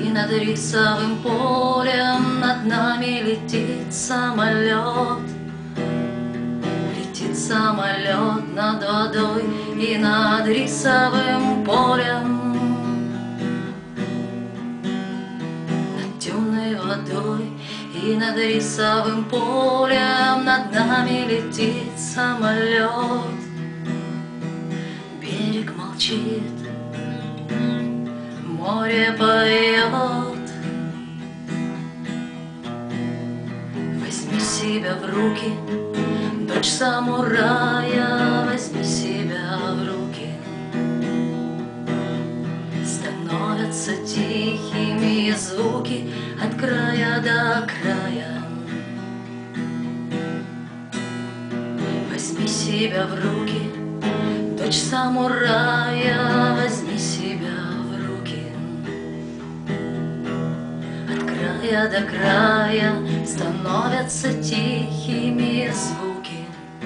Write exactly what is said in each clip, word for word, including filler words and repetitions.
И над рисовым полем над нами летит самолет. Летит самолет над водой и над рисовым полем, над темной водой и над рисовым полем над нами летит самолет. Берег молчит, море поет. Возьми себя в руки, дочь самурая, возьми себя в руки. Становятся тихими звуки от края до края. Возьми себя в руки, дочь самурая, возьми себя в руки. От края до края становятся тихими звуки.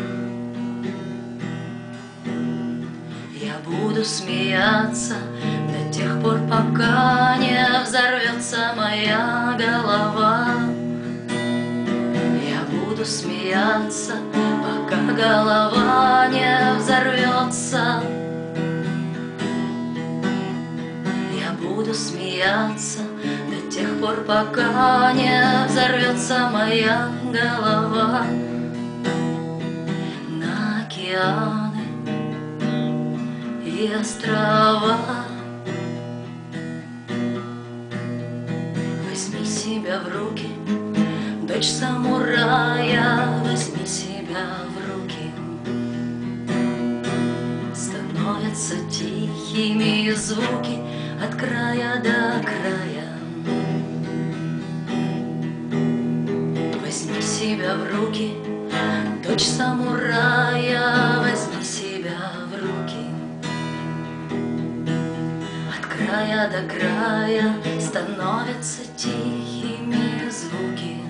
Я буду смеяться до тех пор, пока не взорвется моя голова. Я буду смеяться, пока голова не взорвется. Я буду смеяться до тех пор, пока не взорвется моя голова. На океаны и острова возьми себя в руки, дочь самурая, возьми себя в руки. Становятся тихими звуки от края до края. Возьми себя в руки, дочь самурая, возьми себя в руки. От края до края становятся тихими звуки.